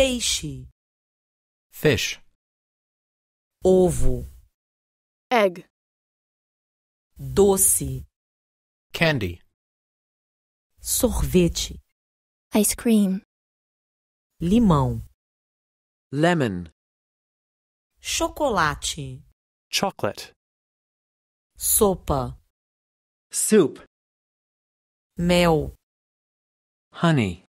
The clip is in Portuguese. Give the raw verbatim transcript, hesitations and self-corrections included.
peixe, fish, ovo, egg, doce, candy, sorvete, ice cream, limão, lemon, chocolate, chocolate, sopa, soup, mel, honey,